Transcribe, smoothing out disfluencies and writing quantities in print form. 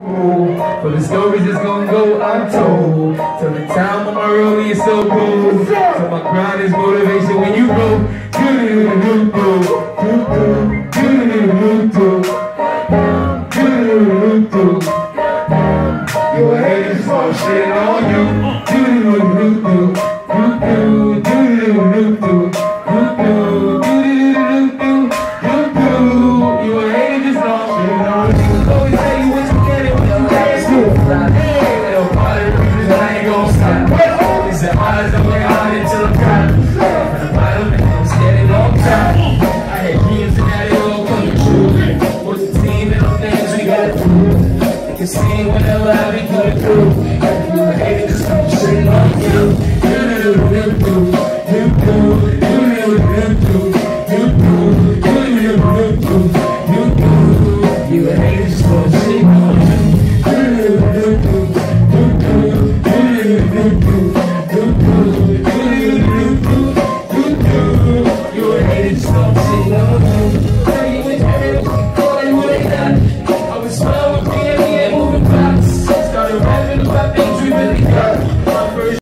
For the stories it's gonna go untold. Till the time when my rollie is so cool. So my grind is motivation when you go. You a hater, so shit on you. See whenever I be going through. You hate it, just come straight on you. You hate it, just come straight on you.